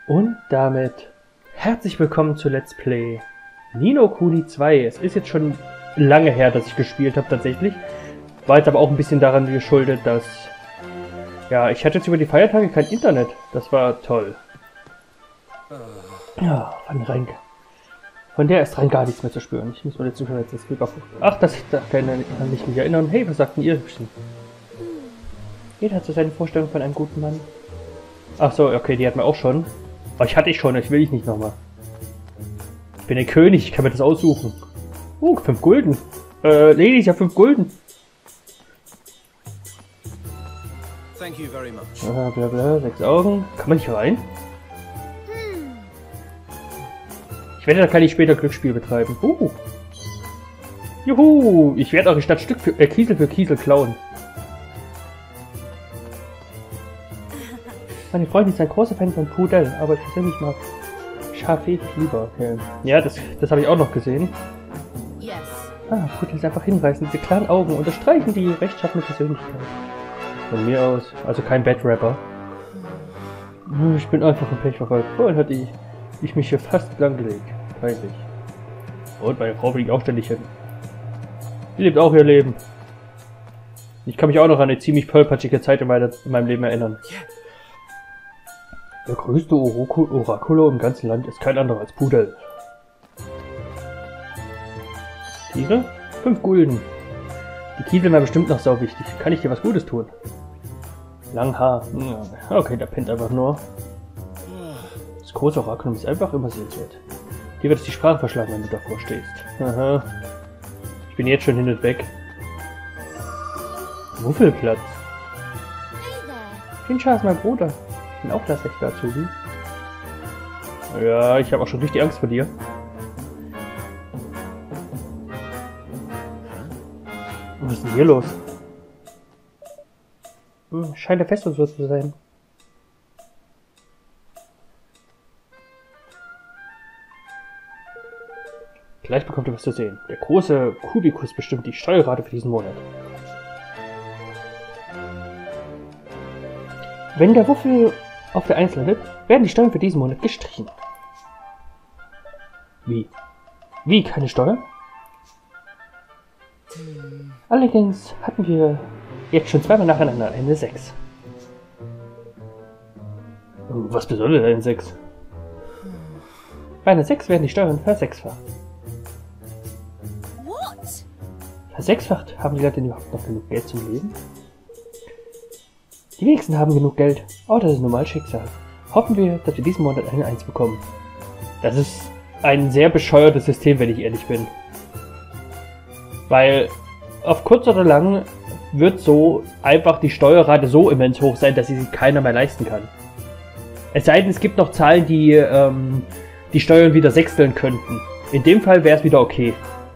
Und damit herzlich willkommen zu Let's Play Ni no Kuni 2. Es ist jetzt schon lange her, dass ich gespielt habe tatsächlich. War jetzt aber auch ein bisschen daran geschuldet, dass... Ja, ich hatte jetzt über die Feiertage kein Internet. Das war toll. Ja, von der ist rein gar nichts mehr zu spüren. Ich muss mal jetzt schon das Bild auf... Ach, das kann ich mich erinnern. Hey, was sagt denn ihr? Jeder hat so seine Vorstellung von einem guten Mann. Ach so, okay, die hatten wir auch schon. Aber ich schon, ich will ich nicht nochmal. Ich bin der König, ich kann mir das aussuchen. 5 Gulden. Lady, ich habe 5 Gulden. Thank you very much. Blablabla, 6 Augen. Kann man nicht rein? Ich werde, da kann ich später Glücksspiel betreiben. Juhu! Ich werde eure Stadt Stück für Kiesel klauen. Meine Freundin ist ein großer Fan von Pudel, aber ich persönlich mag Schafé lieber. Okay. Ja, das habe ich auch noch gesehen. Yes. Pudel ist einfach hinreißend. Diese klaren Augen unterstreichen die rechtschaffene Persönlichkeit. Von mir aus. Also kein Bad Rapper. Ich bin einfach vom Pech verfolgt. Vorhin hatte ich mich hier fast langgelegt. Peinlich. Und meine Frau fliegt auch ständig hin. Sie lebt auch ihr Leben. Ich kann mich auch noch an eine ziemlich tollpatschige Zeit in meinem Leben erinnern. Der größte Orakulo im ganzen Land ist kein anderer als Pudel. Kiesel? 5 Gulden. Die Kiesel wäre bestimmt noch sau wichtig. Kann ich dir was Gutes tun? Lang Haar. Okay, der pennt einfach nur. Das große Orakulum ist einfach immer sehenswert. Dir wird es die Sprache verschlagen, wenn du davor stehst. Aha. Ich bin jetzt schon hin und weg. Wuffelplatz. Fincha ist mein Bruder. Ich bin auch das echt dazu. Ja, ich habe auch schon richtig Angst vor dir. Was ist denn hier los? Scheint der Festungswirt zu sein. Gleich bekommt ihr was zu sehen. Der große Kubikus bestimmt die Steuerrate für diesen Monat. Wenn der Wuffel auf der 1 landet, werden die Steuern für diesen Monat gestrichen. Wie? Wie? Keine Steuern? Allerdings hatten wir jetzt schon zweimal nacheinander eine 6. Was bedeutet eine 6? Bei einer 6 werden die Steuern versechsfacht. What? Versechsfacht? Haben die Leute überhaupt noch genug Geld zum Leben? Die wenigsten haben genug Geld. Oh, das ist normal Schicksal. Hoffen wir, dass wir diesen Monat eine 1 bekommen. Das ist ein sehr bescheuertes System, wenn ich ehrlich bin. Weil auf kurz oder lang wird so einfach die Steuerrate so immens hoch sein, dass sie sich keiner mehr leisten kann. Es sei denn, es gibt noch Zahlen, die die Steuern wieder sechsteln könnten. In dem Fall wäre es wieder okay.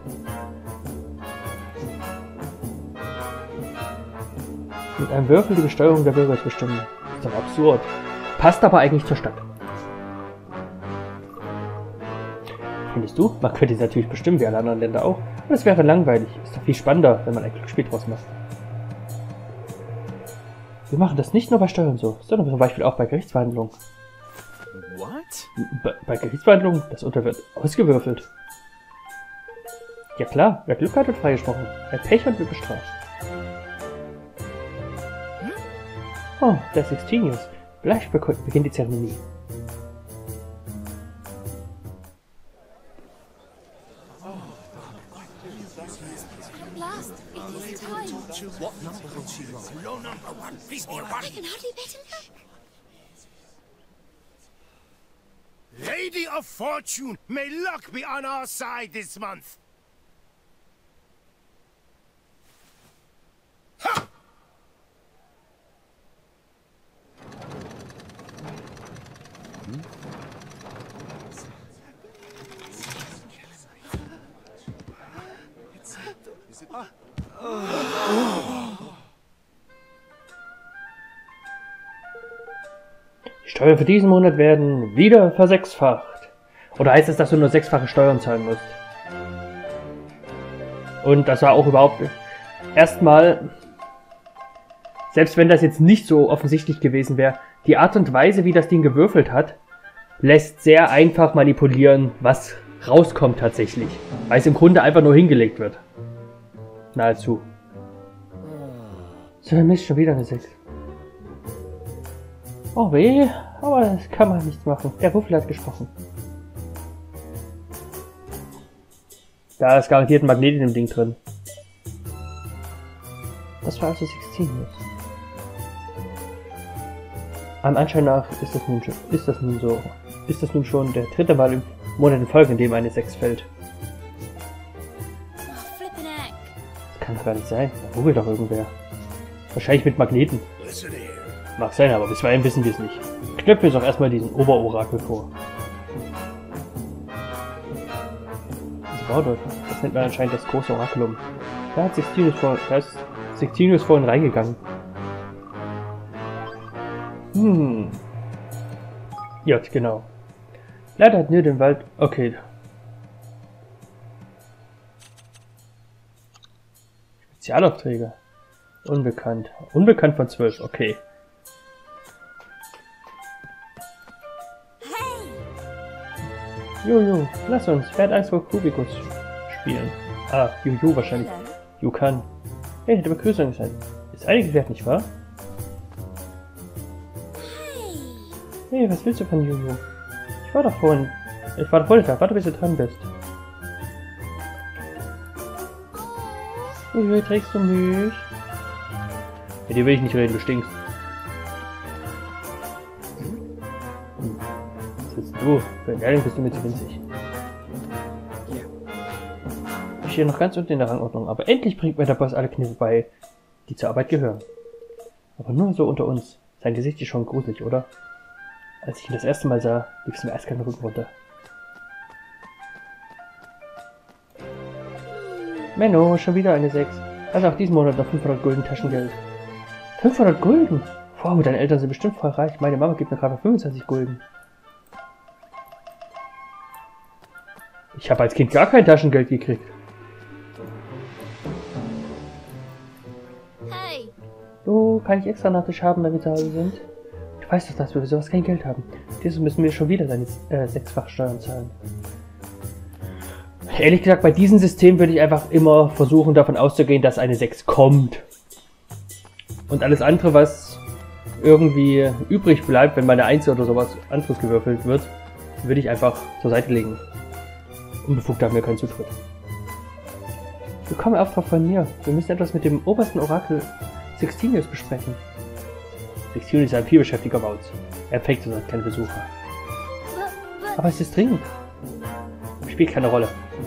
Mit einem Würfel die Besteuerung der Bürger zu bestimmen. Ist doch absurd. Passt aber eigentlich zur Stadt. Findest du? Man könnte es natürlich bestimmen, wie alle anderen Länder auch. Aber es wäre langweilig. Ist doch viel spannender, wenn man ein Glücksspiel draus macht. Wir machen das nicht nur bei Steuern so, sondern zum Beispiel auch bei Gerichtsverhandlungen. What? Bei Gerichtsverhandlungen, das Urteil wird ausgewürfelt. Ja klar, wer Glück hat, wird freigesprochen. Wer Pech hat, wird bestraft. Oh, der Sextinius. Gleich beginnt die Zeremonie. What number will she roll? Roll number 1. Please be a 1. I can hardly bet him back. Lady of Fortune, may luck be on our side this month. Ha! Die Steuern für diesen Monat werden wieder versechsfacht. Oder heißt es, dass du nur 6-fache Steuern zahlen musst? Und das war auch überhaupt erstmal Selbst wenn das jetzt nicht so offensichtlich gewesen wäre, die Art und Weise, wie das Ding gewürfelt hat, lässt sehr einfach manipulieren, was rauskommt tatsächlich. Weil es im Grunde einfach nur hingelegt wird. Nahezu. So, dann ist schon wieder eine 6. Oh weh, aber das kann man nichts machen. Der Wuffel hat gesprochen. Da ist garantiert ein Magnet in dem Ding drin. Das war also Sextinius. Am Anschein nach ist das nun schon der dritte Mal im Monat in Folge, in dem eine 6 fällt. Oh, flippin' heck. Das kann doch gar nicht sein. Da ruckelt doch irgendwer. Wahrscheinlich mit Magneten. Listen here. Mag sein, aber bisweilen wissen wir es nicht. Knöpfen wir doch erstmal diesen Oberorakel vor. Diese Bau dort, das nennt man anscheinend das große Orakelum. Da ist Sextinius vorhin reingegangen. Ja, genau. Leider hat Nir den Wald... Okay. Spezialaufträge. Unbekannt. Unbekannt von 12, okay. Jojo, lass uns. Wer hat Angst vor Kubicus spielen? Ah, Jojo wahrscheinlich. Jukan. Hey, hätte Begrüßung gesagt. Ist einige wert, nicht wahr? Hey, was willst du von Jojo? Ich war doch vorhin da. Warte, bis du dran bist. Jojo, trägst du mich? Mit dir will ich nicht reden, du stinkst. Was willst du? Für einen Lehrling bist du mir zu winzig. Ich stehe noch ganz unten in der Rangordnung, aber endlich bringt mir der Boss alle Kniffe bei, die zur Arbeit gehören. Aber nur so unter uns. Sein Gesicht ist schon gruselig, oder? Als ich ihn das erste Mal sah, lief es mir eiskalt den Rücken runter. Menno, schon wieder eine 6. Also auch diesen Monat noch 500 Gulden Taschengeld. 500 Gulden? Wow, deine Eltern sind bestimmt voll reich. Meine Mama gibt mir gerade 25 Gulden. Ich habe als Kind gar kein Taschengeld gekriegt. Hey. Oh, kann ich extra Nachtisch haben, wenn wir zu Hause sind? Du weißt doch, dass wir für sowas kein Geld haben. Dieses müssen wir schon wieder seine 6-fach Steuern zahlen. Ehrlich gesagt, bei diesem System würde ich einfach immer versuchen, davon auszugehen, dass eine 6 kommt. Und alles andere, was irgendwie übrig bleibt, wenn meine 1 oder sowas anderes gewürfelt wird, würde ich einfach zur Seite legen. Unbefugt haben wir keinen Zutritt. Bekomme Auftrag von mir. Wir müssen etwas mit dem obersten Orakel Sextinius besprechen. Sextinius ist ein vielbeschäftiger Mauz. Er empfängt uns keine Besucher. Aber es ist dringend. Spielt keine Rolle.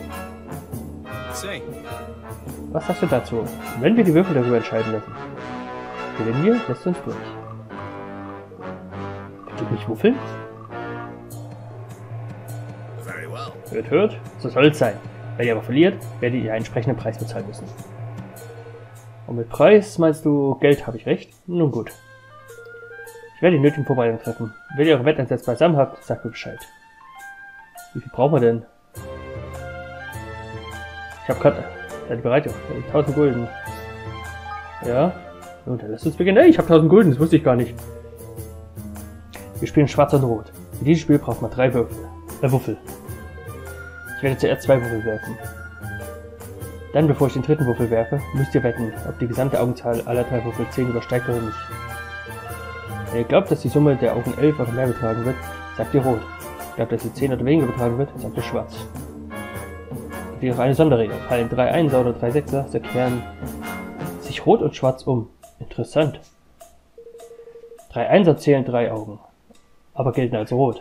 Was sagst du dazu? Wenn wir die Würfel darüber entscheiden lassen? Gewinnen wir, lässt uns durch. Könnt ihr mich wuffeln? Very well. Hört, hört. So soll es sein. Wenn ihr aber verliert, werdet ihr einen entsprechenden Preis bezahlen müssen. Und mit Preis meinst du Geld, habe ich recht? Nun gut. Ich werde die nötigen Vorbereitungen treffen. Wenn ihr eure Wetteinsätze beisammen habt, sagt mir Bescheid. Wie viel brauchen wir denn? Ich habe gerade... Seid ihr bereit? 1000 Gulden. Ja? Nun, dann lasst uns beginnen. Hey, ich habe 1000 Gulden, das wusste ich gar nicht. Wir spielen Schwarz und Rot. Für dieses Spiel braucht man 3 Würfel. Ich werde zuerst 2 Würfel werfen. Dann, bevor ich den dritten Würfel werfe, müsst ihr wetten, ob die gesamte Augenzahl aller 3 Würfel 10 übersteigt oder nicht. Wenn ihr glaubt, dass die Summe der Augen 11 oder mehr betragen wird, sagt ihr Rot. Glaubt, dass sie 10 oder weniger betragen wird, sagt ihr Schwarz. Wie auch eine Sonderregel. Fallen 3 Einser oder 3 Sechser, so kehren sich Rot und Schwarz um. Interessant. 3 Einser zählen 3 Augen, aber gelten als Rot.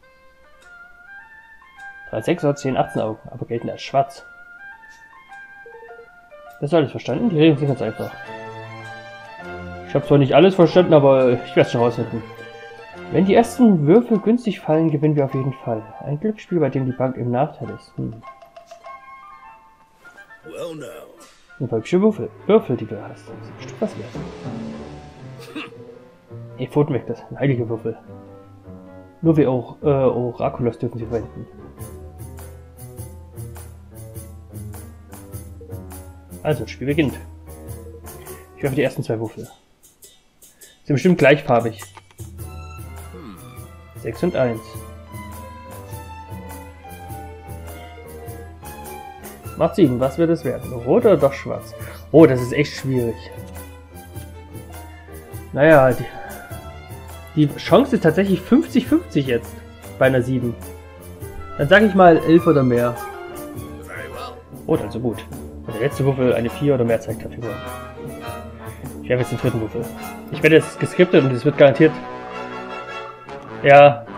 3 Sechser zählen 18 Augen, aber gelten als Schwarz. Das ist alles verstanden? Die Regeln sind ganz einfach. Ich habe zwar nicht alles verstanden, aber ich werde es schon rausfinden. Wenn die ersten Würfel günstig fallen, gewinnen wir auf jeden Fall. Ein Glücksspiel, bei dem die Bank im Nachteil ist. Well, now. Ein paar hübsche Würfel, die du hast. Das ist bestimmt was wert. Ey, Pfoten weg, das sind heilige Würfel. Nur wir Orakulos dürfen sie verwenden. Also, das Spiel beginnt. Ich werfe die ersten 2 Würfel. Sind bestimmt gleichfarbig. 6 und 1. Macht 7. Was wird es werden? Rot oder doch schwarz? Oh, das ist echt schwierig. Naja, die Chance ist tatsächlich 50-50 jetzt. Bei einer 7. Dann sage ich mal 11 oder mehr. Rot, also gut. Wenn der letzte Würfel eine 4 oder mehr zeigt, hat über. Ich werfe jetzt den dritten Würfel. Ich werde jetzt geskriptet und es wird garantiert. Ja.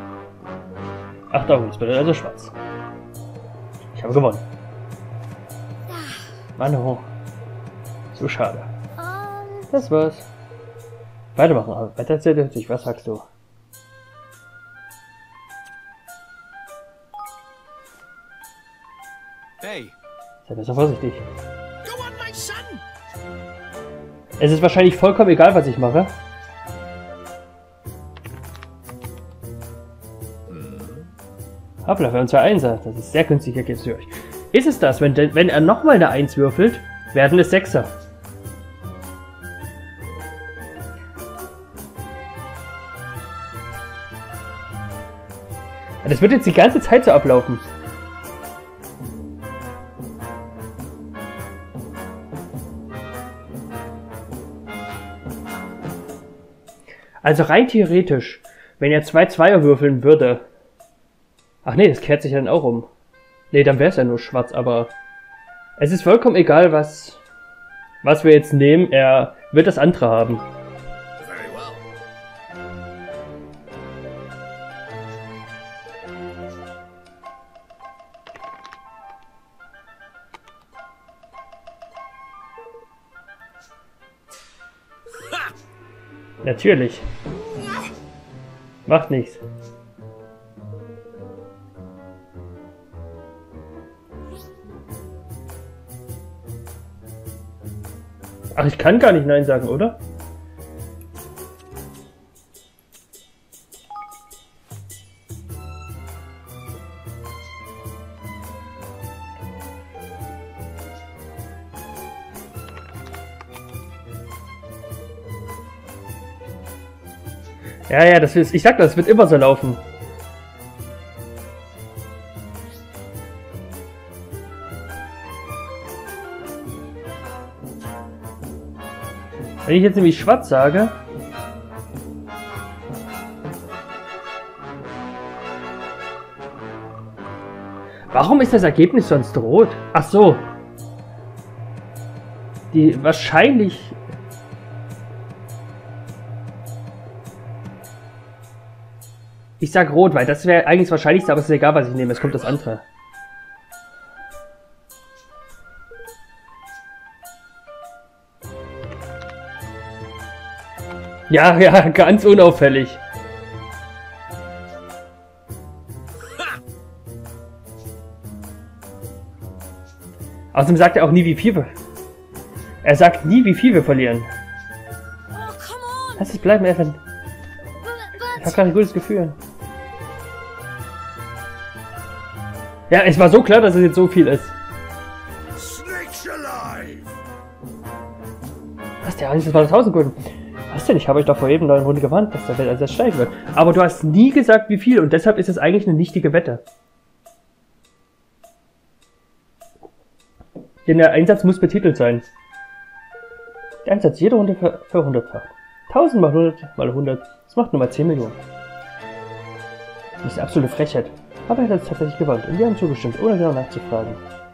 8 Augen, das bedeutet also schwarz. Ich habe gewonnen. Mann hoch. So schade. Das war's. Weitermachen, aber weiter erzählt sich. Was sagst du? Hey. Sei besser vorsichtig. Go on, my son! Es ist wahrscheinlich vollkommen egal, was ich mache. Hoppla, für uns 2 Einser. Das ist sehr günstig, ergebst du euch. Ist es das? Wenn er nochmal eine 1 würfelt, werden es 6er. Das wird jetzt die ganze Zeit so ablaufen. Also rein theoretisch, wenn er 2 Zweier würfeln würde. Ach nee, das kehrt sich dann auch um. Nee, dann wäre es ja nur schwarz, aber es ist vollkommen egal, was wir jetzt nehmen. Er wird das andere haben. Very well. Natürlich. Macht nichts. Ach, ich kann gar nicht Nein sagen, oder? Ja, das ist, ich sag das, wird immer so laufen. Wenn ich jetzt nämlich schwarz sage... Warum ist das Ergebnis sonst rot? Ach so. Die wahrscheinlich... Ich sag rot, weil das wäre eigentlich das Wahrscheinlichste, aber es ist egal, was ich nehme. Es kommt das andere. Ja, ganz unauffällig. Außerdem sagt er auch nie, wie viel wir... Er sagt nie, wie viel wir verlieren. Oh, come on! Lass es bleiben, Evan. Ich habe gerade ein gutes Gefühl. Ja, es war so klar, dass es jetzt so viel ist. Snakes alive! Was, der Angst, das war das 1000 Gulden. Was denn? Ich habe euch doch vor eben eine Runde gewarnt, dass der Wert steigen wird. Aber du hast nie gesagt, wie viel, und deshalb ist es eigentlich eine nichtige Wette. Denn der Einsatz muss betitelt sein. Der Einsatz jede Runde für 100-fach. 1000 mal 100 mal 100. Das macht nur mal 10 Millionen. Das ist eine absolute Frechheit. Aber er hat es tatsächlich gewonnen und wir haben zugestimmt, ohne genau nachzufragen.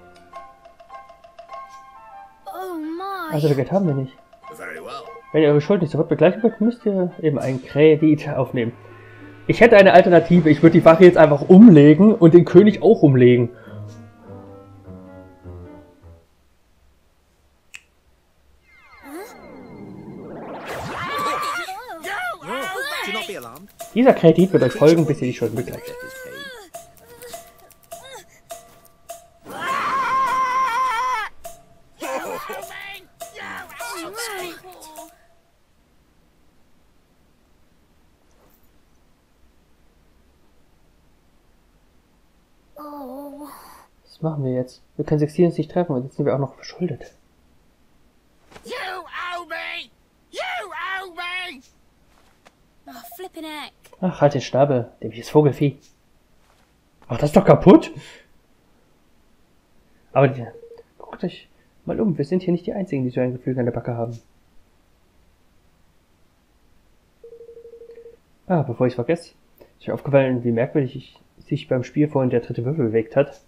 Oh my! Also, Geld haben wir nicht. Very well. Wenn ihr eure Schuld nicht sofort begleichen könnt, müsst ihr eben einen Kredit aufnehmen. Ich hätte eine Alternative. Ich würde die Wache jetzt einfach umlegen und den König auch umlegen. Do not be alarmed. Dieser Kredit wird euch folgen, bis ihr die Schulden begleicht. Debt is paid. Oh. Was machen wir jetzt? Wir können Sextil uns nicht treffen und jetzt sind wir auch noch verschuldet. You owe me! You owe me! Oh, flippin' heck. Ach, halt den Schnabel, dämliches Vogelfieh. Ach, das ist doch kaputt. Aber guckt euch mal um, wir sind hier nicht die Einzigen, die so ein Gefühl an der Backe haben. Ah, bevor ich es vergesse, ist mir aufgefallen, wie merkwürdig sich beim Spiel vorhin der dritte Würfel bewegt hat.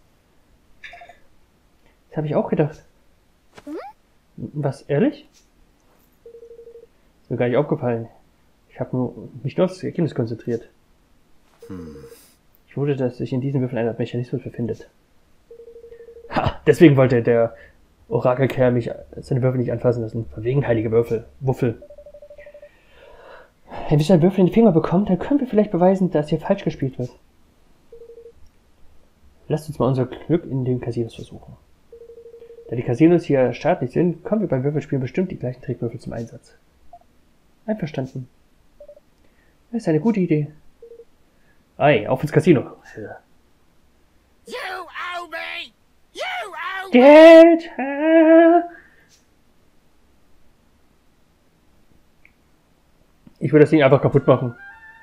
Das habe ich auch gedacht. Was, ehrlich? Ist mir gar nicht aufgefallen. Ich habe mich nur auf das Ergebnis konzentriert. Ich wusste, dass sich in diesen Würfeln ein Mechanismus befindet. Ha! Deswegen wollte der Orakelkerl mich seine Würfel nicht anfassen lassen. Von wegen heilige Wuffel. Wenn wir so einen Würfel in die Finger bekommen, dann können wir vielleicht beweisen, dass hier falsch gespielt wird. Lasst uns mal unser Glück in den Casinos versuchen. Da die Casinos hier staatlich sind, kommen wir beim Würfelspielen bestimmt die gleichen Trickwürfel zum Einsatz. Einverstanden. Das ist eine gute Idee. Ei, auf ins Casino. You owe me! You owe me! Geld! Ich würde das Ding einfach kaputt machen.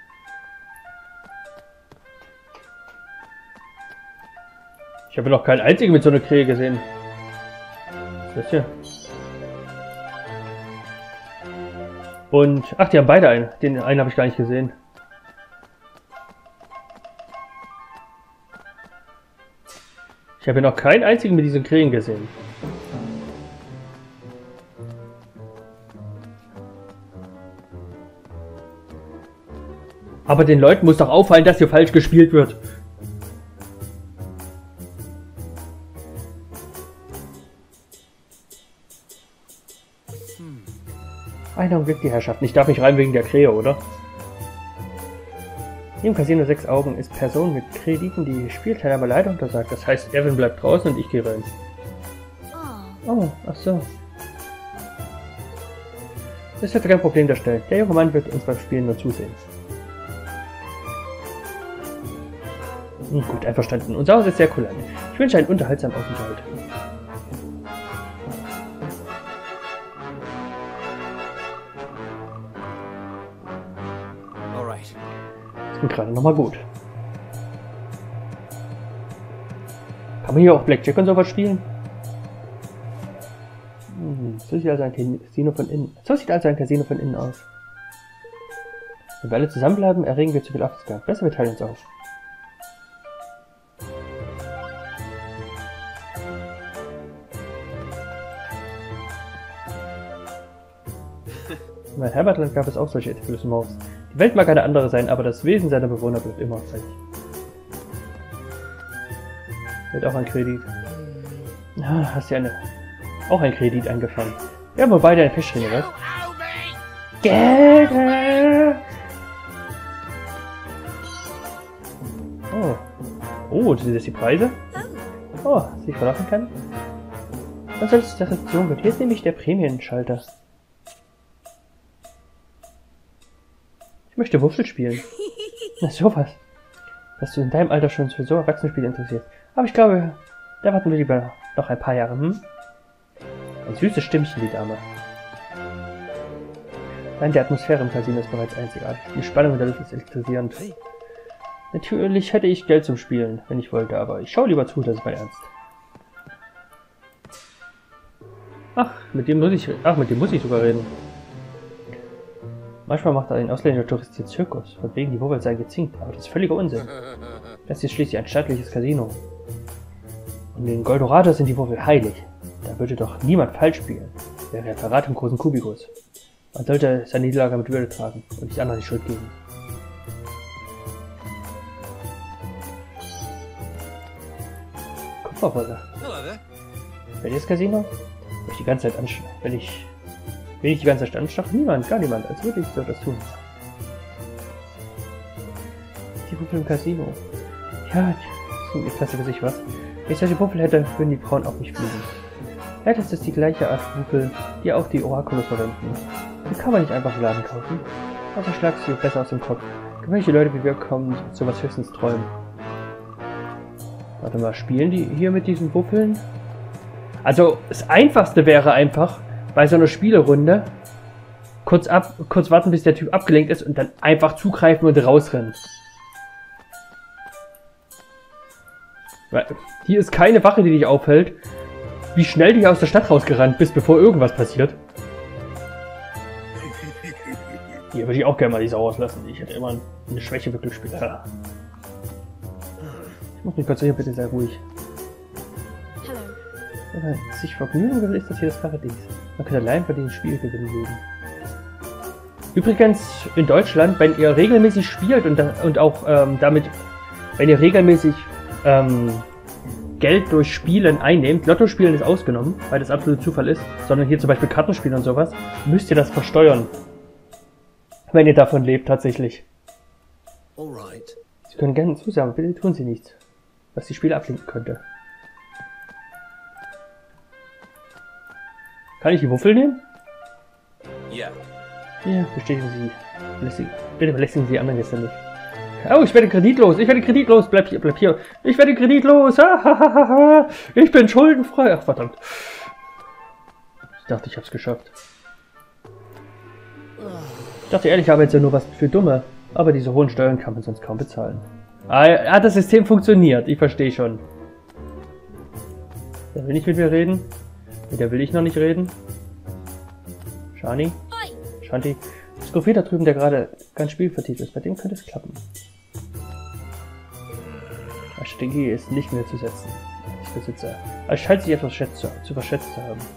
Ich habe noch keinen einzigen mit so einer Krähe gesehen. Was ist das hier? Und, ach, die haben beide einen. Den einen habe ich gar nicht gesehen. Ich habe noch keinen einzigen mit diesen Krähen gesehen. Aber den Leuten muss doch auffallen, dass hier falsch gespielt wird. Einen Augenblick, die Herrschaften. Ich darf nicht rein wegen der Krähe, oder? Im Casino 6 Augen ist Person mit Krediten die Spielteilnahme leider untersagt. Das heißt, Evan bleibt draußen und ich gehe rein. Oh, ach so. Das wird kein Problem darstellen. Der junge Mann wird uns beim Spielen nur zusehen. Gut, einverstanden. Unser Haus ist sehr kulant. Ich wünsche einen unterhaltsamen Aufenthalt. Alright. Und gerade nochmal gut. Kann man hier auch Blackjack und sowas spielen? So sieht also ein Casino von innen. So sieht also ein Casino von innen aus. Wenn wir alle zusammenbleiben, erregen wir zu viel Aufmerksamkeit. Besser, wir teilen uns auf. In meinem Heimatland gab es auch solche Etablissements. Die Welt mag eine andere sein, aber das Wesen seiner Bewohner bleibt immer gleich. Wird auch ein Kredit. Hast du auch ein Kredit eingefangen. Wir haben wohl beide einen Fischring, was? Geld! Oh, sind das die Preise? Oh, die ich verlassen kann? Was soll das der Rezeption wird? Hier ist nämlich der Prämienschalter. Ich möchte Würfel spielen. Na sowas. Dass du in deinem Alter schon für so Erwachsenenspiele interessierst. Aber ich glaube, da warten wir lieber noch ein paar Jahre, Ein süßes Stimmchen, die Dame. Nein, die Atmosphäre im Casino ist bereits einzigartig. Die Spannung in der Luft ist elektrisierend. Natürlich hätte ich Geld zum Spielen, wenn ich wollte, aber ich schaue lieber zu, das ist mein Ernst. Mit dem muss ich sogar reden. Manchmal macht ein ausländischer Tourist hier Zirkus, von wegen die Wubbel seien gezinkt, aber das ist völliger Unsinn. Das ist schließlich ein staatliches Casino. Und in Goldorado sind die Wubbel heilig. Da würde doch niemand falsch spielen. Wäre ja Verrat im großen Kubikus. Man sollte seine Niederlage mit Würde tragen und nicht anderen die Schuld geben. Kupferrolle. Wer ist das Casino? Will ich die ganze Zeit die ganze Zeit anstache? Niemand, gar niemand, als würde ich so das tun. Die Wuffel im Casino. Ja, ich lasse für sich was. Wenn ich solche Wuffel hätte, würden die Frauen auch nicht fliegen. Ja, das ist die gleiche Art Wuffel, die auch die Orakulos verwenden. Die kann man nicht einfach im Laden kaufen. Also schlagst du besser aus dem Kopf. Gewöhnliche Leute wie wir kommen sowas höchstens träumen. Warte mal, spielen die hier mit diesen Wuffeln? Also, das Einfachste wäre einfach, bei so einer Spielerunde kurz warten, bis der Typ abgelenkt ist und dann einfach zugreifen und rausrennen. Weil hier ist keine Wache, die dich aufhält. Wie schnell du hier aus der Stadt rausgerannt bist, bevor irgendwas passiert. Hier würde ich auch gerne mal die Sau rauslassen. Ich hätte immer eine Schwäche für Glücksspieler. Ich muss mich konzentrieren, bitte sehr ruhig. Hello. Wenn man sich vergnügen will, ist das hier das Paradies. Man kann allein bei den Spiel gewinnen leben. Übrigens, in Deutschland, wenn ihr regelmäßig spielt und auch damit, wenn ihr regelmäßig Geld durch Spielen einnehmt, Lottospielen ist ausgenommen, weil das absolut Zufall ist, sondern hier zum Beispiel Kartenspielen und sowas, müsst ihr das versteuern. Wenn ihr davon lebt, tatsächlich. Alright. Sie können gerne zusagen, bitte tun Sie nichts, was die Spiele ablenken könnte. Kann ich die Wuffel nehmen? Yeah. Ja, bestätigen Sie. Bitte belästigen Sie die anderen Gäste nicht. Oh, ich werde kreditlos. Ich werde kreditlos. Bleib hier. Ich werde kreditlos. Ich bin schuldenfrei. Ach, verdammt. Ich dachte, ich hab's geschafft. Ich dachte ehrlich, ich habe jetzt ja nur was für Dumme. Aber diese hohen Steuern kann man sonst kaum bezahlen. Ah, das System funktioniert. Ich verstehe schon. Der will nicht mit mir reden. Mit der will ich noch nicht reden. Shani? Shanti? Scofield da drüben, der gerade ganz spielvertieft ist. Bei dem könnte es klappen. Stinky ist nicht mehr zu setzen. Ich besitze. Er scheint sich etwas zu verschätzt zu haben.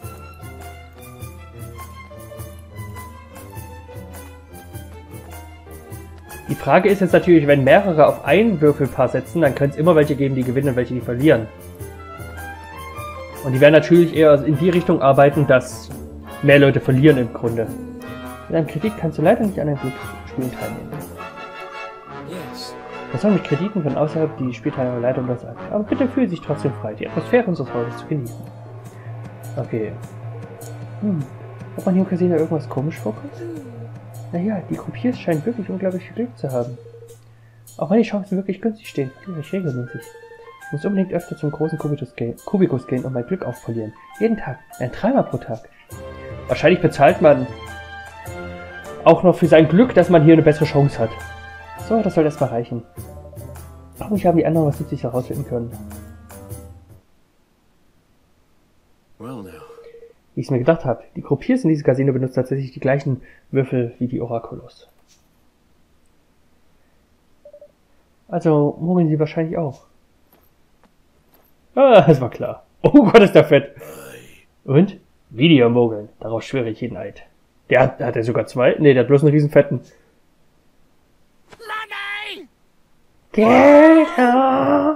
Die Frage ist jetzt natürlich, wenn mehrere auf ein Würfelpaar setzen, dann könnte es immer welche geben, die gewinnen und welche, die verlieren. Und die werden natürlich eher in die Richtung arbeiten, dass mehr Leute verlieren im Grunde. Mit einem Kredit kannst du leider nicht an den Glücksspielen teilnehmen. Yes. Man soll mit Krediten von außerhalb die Spielteilnehmer leider untersagen. Aber bitte fühle sich trotzdem frei, die Atmosphäre unseres Hauses zu genießen. Okay. Ob man hier im Casino irgendwas komisch vorkommt? Naja, die Croupiers scheinen wirklich unglaublich viel Glück zu haben. Auch wenn die Chancen wirklich günstig stehen, verliere ich regelmäßig. Ich muss unbedingt öfter zum großen Kubikus gehen und mein Glück aufpolieren. Jeden Tag, dreimal pro Tag. Wahrscheinlich bezahlt man auch noch für sein Glück, dass man hier eine bessere Chance hat. So, das soll erstmal reichen. Hoffentlich haben die anderen was Nützliches herausfinden können. Well now. Wie ich es mir gedacht habe, die Croupiers in diesem Casino benutzen tatsächlich die gleichen Würfel wie die Oraculos. Also mogeln sie wahrscheinlich auch. Ah, das war klar. Oh Gott, ist der fett. Und? Videomogeln. Darauf schwöre ich jeden Eid. Hat er sogar zwei? Ne, der hat bloß einen riesen fetten. Money! Geld! Oh.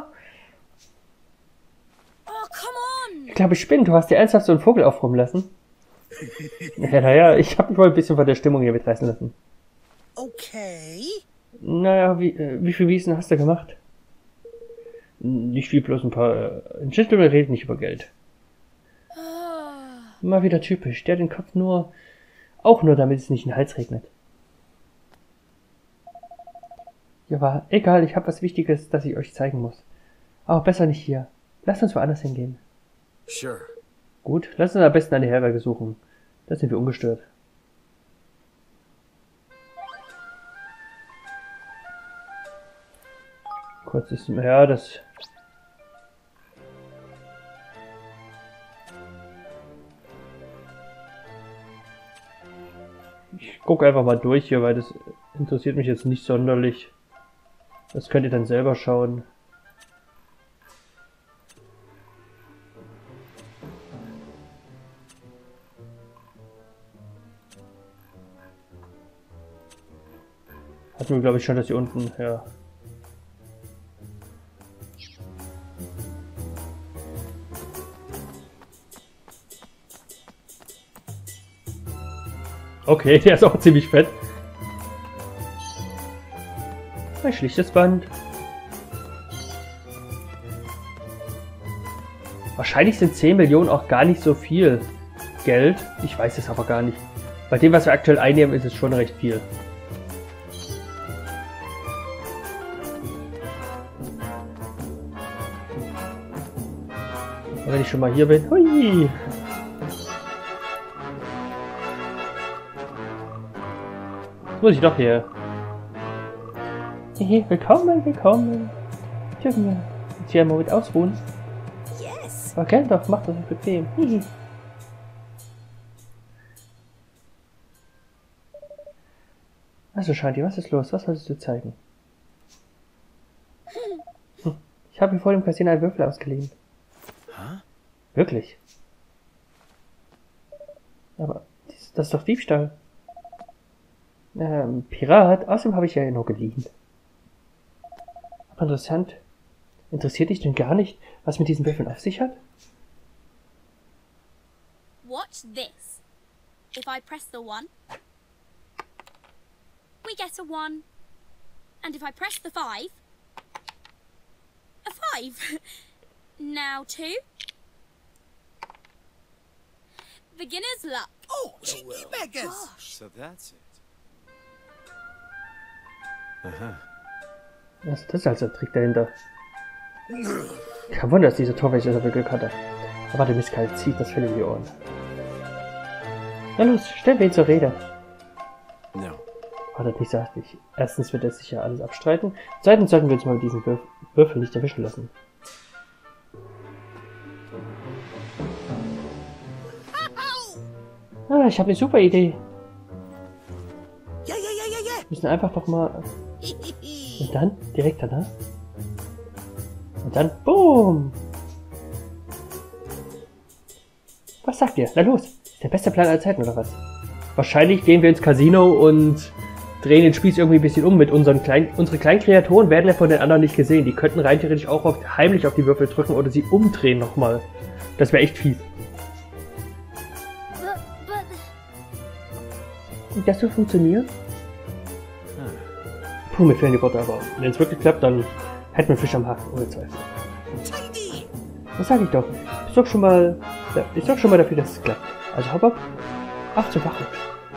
Oh, come on! Ich glaube, ich spinne. Du hast dir ernsthaft so einen Vogel aufräumen lassen? Naja, ich habe mich wohl ein bisschen von der Stimmung hier mitreißen lassen. Okay. Naja, wie viel Wiesen hast du gemacht? Nicht viel, bloß ein paar. Ein Gentleman redet nicht über Geld. Mal wieder typisch. Der den Kopf auch nur, damit es nicht in den Hals regnet. Ja, war egal, ich habe was Wichtiges, das ich euch zeigen muss. Aber besser nicht hier. Lasst uns woanders hingehen. Sure. Gut, lasst uns am besten eine Herberge suchen. Da sind wir ungestört. Kurz ist, ja, das... Ich gucke einfach mal durch hier, weil das interessiert mich jetzt nicht sonderlich. Das könnt ihr dann selber schauen. Hatten wir, glaube ich, schon, dass hier unten, ja. Okay, der ist auch ziemlich fett. Ein schlichtes Band. Wahrscheinlich sind 10 Millionen auch gar nicht so viel Geld. Ich weiß es aber gar nicht. Bei dem, was wir aktuell einnehmen, ist es schon recht viel. Und wenn ich schon mal hier bin... Hui! Jetzt muss ich doch hier. Willkommen, willkommen. hier einen Moment ausruhen? Yes. Okay, doch, mach das nicht bequem. Also, Shanti, was ist los? Was wolltest du zeigen? Ich habe mir vor dem Casino einen Würfel ausgeliehen. Wirklich? Aber das ist doch Diebstahl. Pirat? Außerdem habe ich ja nur geliehen. Aber interessant. Interessiert dich denn gar nicht, was mit diesen Würfeln auf sich hat? Watch this. If I press the 1, we get a 1. And if I press the 5, a 5. Now 2. Beginner's luck. Oh, cheeky beggars! So that's it. Das ist also der Trick dahinter. Kein Wunder, dass dieser Torwächter so viel Glück hatte. Aber der Misskalt zieht das Fell in die Ohren. Na los, stellen wir ihn zur Rede. No. Wartet nicht sachlich. Erstens wird er sicher alles abstreiten. Zweitens sollten wir uns mal mit diesen Würfel nicht erwischen lassen. Ah, ich habe eine super Idee. Yeah. Wir müssen einfach doch mal... Und dann, direkt danach. Und dann, boom! Was sagt ihr? Na los! Ist der beste Plan aller Zeiten, oder was? Wahrscheinlich gehen wir ins Casino und drehen den Spieß irgendwie ein bisschen um mit unsere kleinen Kreaturen werden ja von den anderen nicht gesehen. Die könnten rein theoretisch auch heimlich auf die Würfel drücken oder sie umdrehen nochmal. Das wäre echt fies. Und das soll funktionieren? Puh, mir fehlen die Worte, aber wenn es wirklich klappt, dann hätten wir Fisch am Haken, ohne Zweifel. Tidy! Was sag ich doch? Ich sorg schon mal dafür, dass es klappt. Also hopp ab. Ach, zur Wache.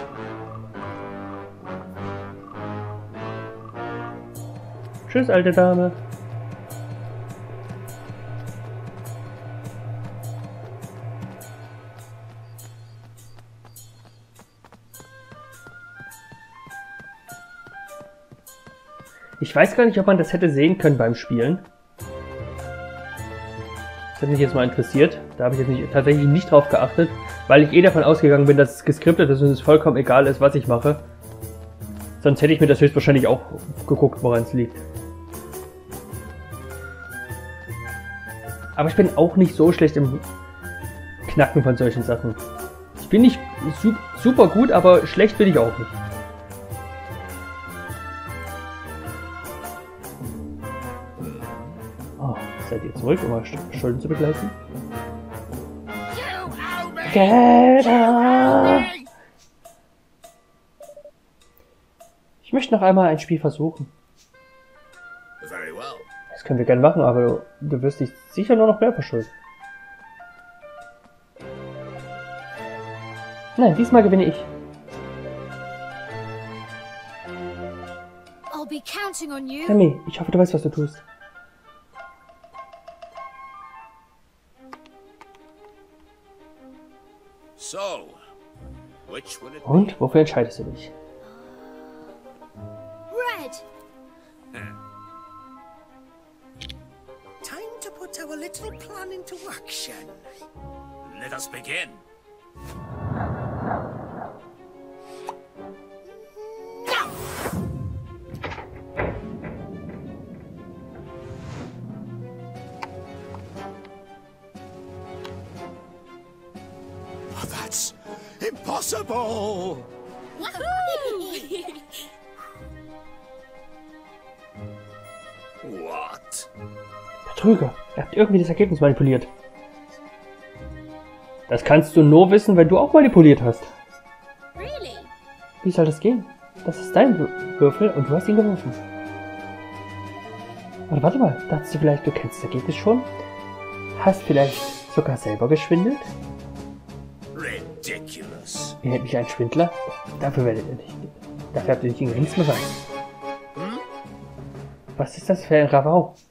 Tschüss, alte Dame. Ich weiß gar nicht, ob man das hätte sehen können beim Spielen. Das hat mich jetzt mal interessiert. Da habe ich jetzt tatsächlich nicht drauf geachtet, weil ich davon ausgegangen bin, dass es geskriptet ist und es vollkommen egal ist, was ich mache. Sonst hätte ich mir das höchstwahrscheinlich auch geguckt, woran es liegt. Aber ich bin auch nicht so schlecht im Knacken von solchen Sachen. Ich bin nicht super gut, aber schlecht bin ich auch nicht. Oh, seid ihr zurück, um eure Schulden zu begleichen? Get up! Ich möchte noch einmal ein Spiel versuchen. Very well. Das können wir gerne machen, aber du wirst dich sicher nur noch mehr verschulden. Nein, diesmal gewinne ich. I'll be counting on you. Sammy, ich hoffe, du weißt, was du tust. So, which will it be? Und, wofür entscheidest du dich? Red. Time to put our little plan into action. Let us begin. Oh, that's impossible! What? Betrüger, ihr habt irgendwie das Ergebnis manipuliert. Das kannst du nur wissen, wenn du auch manipuliert hast. Really? Wie soll das gehen? Das ist dein Würfel und du hast ihn geworfen. Oder warte mal, dachtest du vielleicht, du kennst das Ergebnis schon? Hast vielleicht sogar selber geschwindelt? Ridiculous. Ihr nennt mich einen Schwindler? Dafür werdet ihr nicht. Dafür habt ihr nicht den geringsten Beweis. Was ist das für ein Rabau?